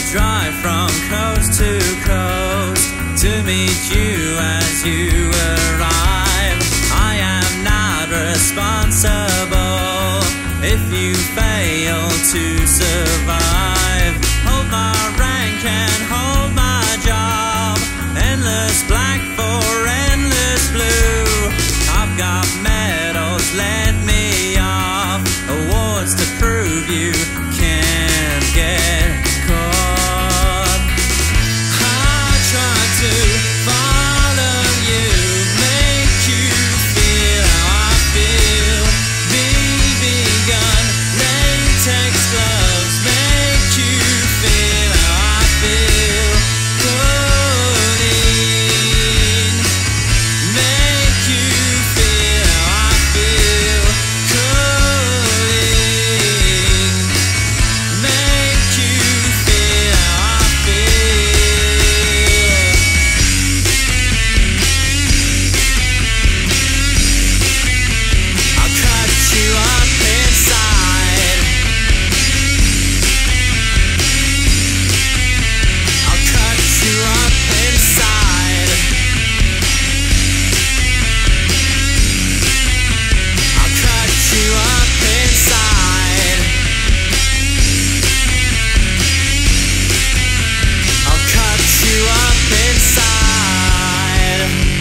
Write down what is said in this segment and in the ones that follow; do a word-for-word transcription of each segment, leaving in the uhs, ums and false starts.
drive from coast to coast to meet you as you arrive. I am not responsible if you fail to survive. Hold my rank and hold my job. Endless black for endless blue. I've got medals, let me off. Awards to prove you can't get caught. I try to follow you, make you feel how I feel. B B gun, latex gloves, make you feel how I feel. Codeine, make you feel how I feel. Codeine, make you feel how I feel. I'll cut you up inside. I'll cut you up inside. I'll cut you up inside. I'll cut you up inside.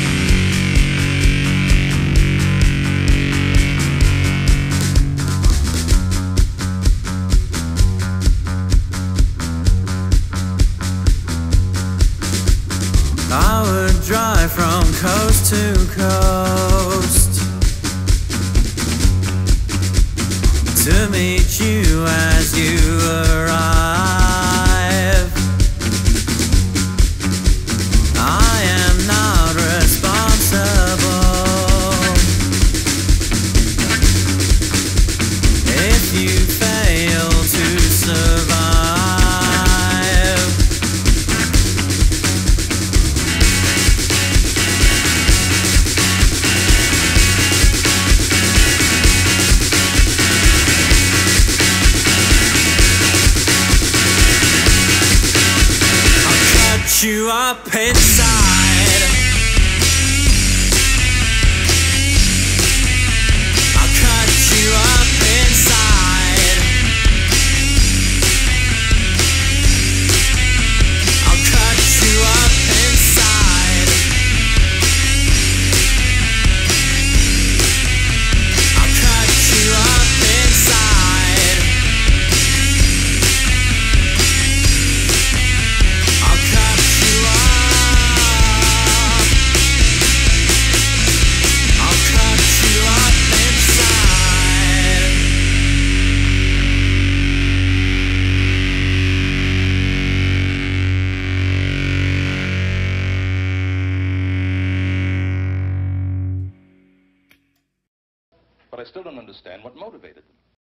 I would drive from coast to coast to meet you as you arrive. I am not responsible if you fail to survive. You up inside. I'll cut you up inside. I'll cut you up inside. I'll cut you up inside. I'll cut you up. I'll cut you up inside. But I still don't understand what motivated them.